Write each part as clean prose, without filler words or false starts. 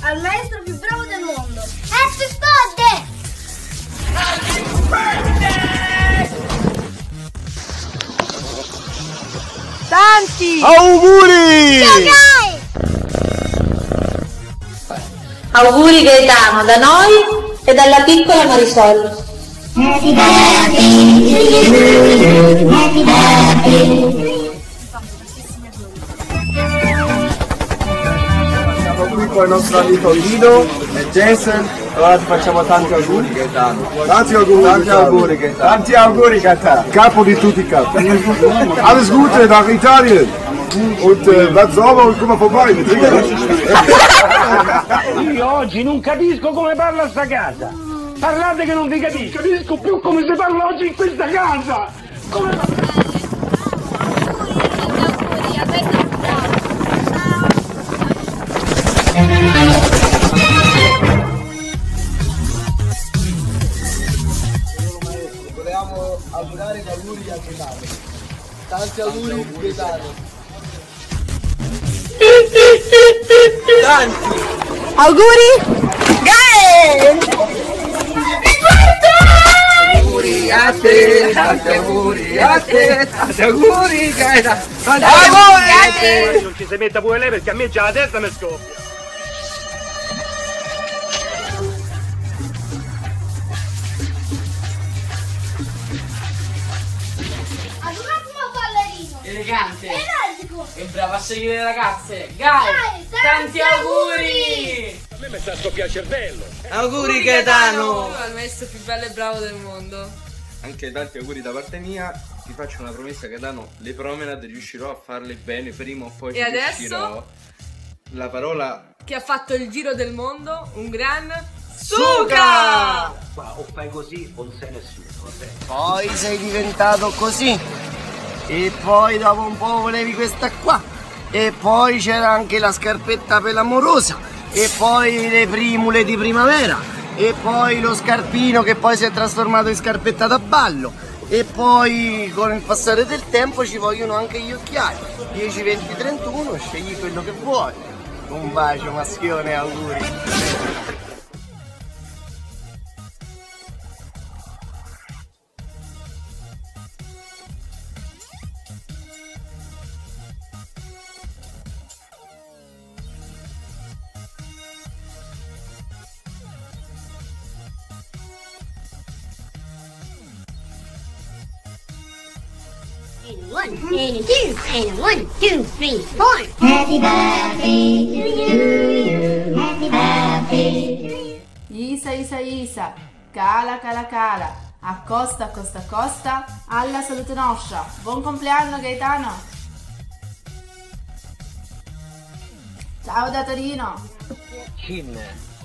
al maestro più bravo del mondo. Happy birthday! Happy birthday! Tanti auguri! Auguri Gaetano da noi e dalla piccola Marisol. Happy birthday! Happy birthday! Siamo qui con il nostro amico Guido e Jason. Allora ti facciamo tanti auguri Gaetano. Tanti auguri Gaetano. Tanti auguri Gaetano. Capo di tutti i capi. Alles Gute nach Italien. Und bleib sauber und komm mal vorbei. Io oggi non capisco come parla sta casa. Parlate che non vi capisco più come si parla oggi in questa casa. Volevamo augurare gli auguri a Gaetano. Tanti auguri Gaetano. Tanti auguri auguri a te, tanti auguri a te, tanti auguri Gaetano. Tanti auguri a te. Non ci si metta pure lei perché a me già la testa mi scoppia. Elegante e bravo a seguire le ragazze. Tanti auguri! A me mi sta a scoppiare il cervello. Auguri Gaetano! Al maestro più bello e bravo del mondo. Anche tanti auguri da parte mia. Ti faccio una promessa Gaetano, le promenade riuscirò a farle bene, prima o poi E ci adesso? riuscirò. La parola Che ha fatto il giro del mondo, un gran Suca! Ma o fai così o non sei nessuno. Poi sei diventato così. E poi dopo un po' volevi questa qua. E poi c'era anche la scarpetta per l'amorosa. E poi le primule di primavera. E poi lo scarpino che poi si è trasformato in scarpetta da ballo. E poi con il passare del tempo ci vogliono anche gli occhiali. 10, 20, 31, scegli quello che vuoi. Un bacio maschione, auguri. And one, and a two, and a 1, 2, 3, 4. Happy birthday to you. Happy birthday. Isa Isa Isa, cala cala cala, accosta accosta accosta, alla salute nostra. Buon compleanno Gaetano. Ciao da Torino. Cin.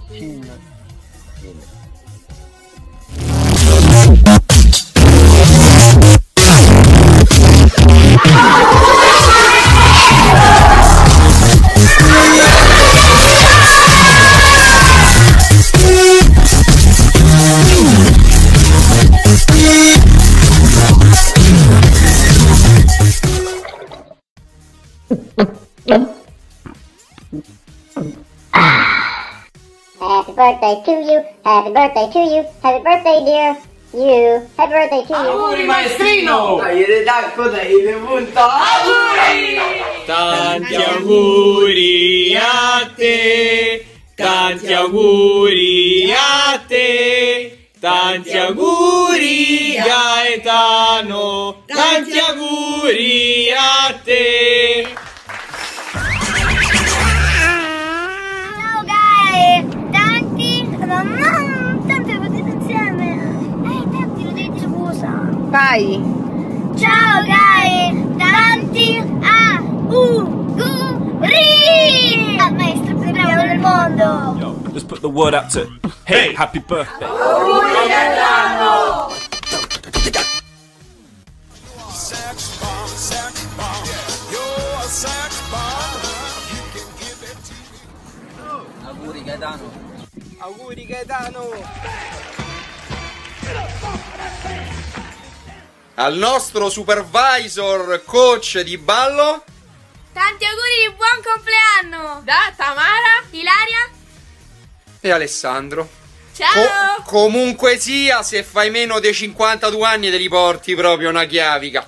Happy birthday to you. Happy birthday to you. Happy birthday, dear you. Happy birthday to you. Auguri maestrino! Dai, le tacco, dai, le punta. Auguri! tanti auguri a te, tanti auguri a te, tanti auguri Gaetano, tanti auguri a te. Ciao Gae, tanti, tanti lo potete insieme. Tanti lo devi scusa. Vai. Ciao Gae, tanti auguri al maestro più bravo del mondo. Yo, let's put the word out to hey, happy birthday. Auguri Gaetano! Auguri Gaetano. Auguri Gaetano! Al nostro supervisor coach di ballo, Tanti auguri di buon compleanno Da Tamara, Ilaria e Alessandro. Ciao! Comunque sia, se fai meno dei 52 anni te li porti proprio una chiavica.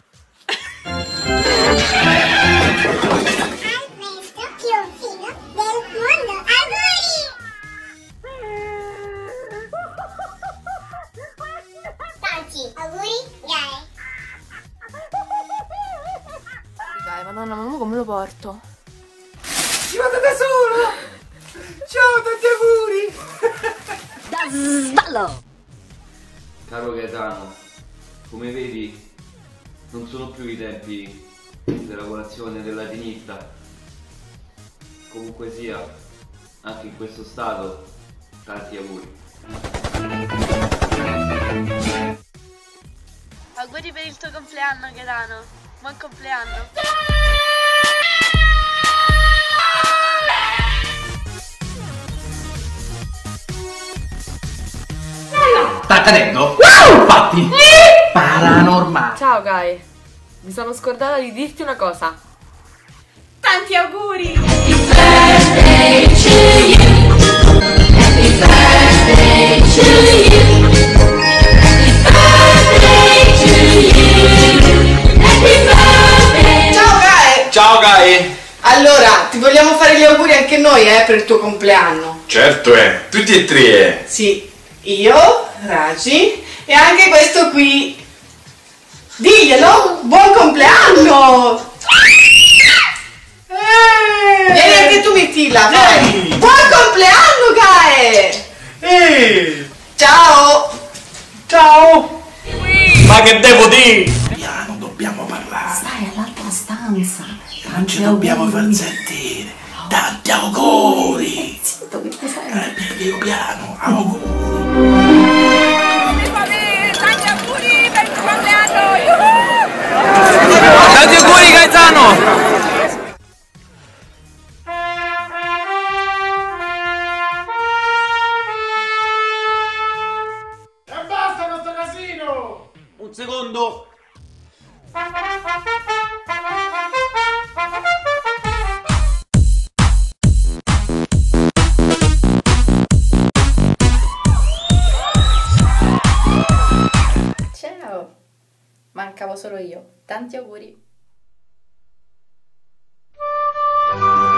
Dai, madonna, ma come lo porto? Ci vado da solo! Ciao, tanti auguri! Da sballo! Caro Gaetano, come vedi, non sono più i tempi della colazione del latinista. Comunque sia, anche in questo stato, tanti auguri. Auguri per il tuo compleanno, Gaetano. Buon compleanno. Sta accadendo? Infatti! Paranormale! Ciao Guy, mi sono scordata di dirti una cosa. Tanti auguri! Ciao Gai! Allora, ti vogliamo fare gli auguri anche noi, per il tuo compleanno. Certo tutti e tre. Sì, io, Raji e anche questo qui. Diglielo! Buon compleanno! Vieni anche tu, Mirtilla, vai! Buon compleanno, Gae! Ciao! Ciao! Ma che devo dire? Piano, dobbiamo parlare. Stai all'altra stanza. Non ci dobbiamo far sentire. Tanti auguri! Zitto, che ti sei? Piano piano, auguri! Tanti auguri per il tuo compleanno! Tanti auguri Gaetano! E basta con sto casino! Un secondo! Ciao! Mancavo solo io. Tanti auguri!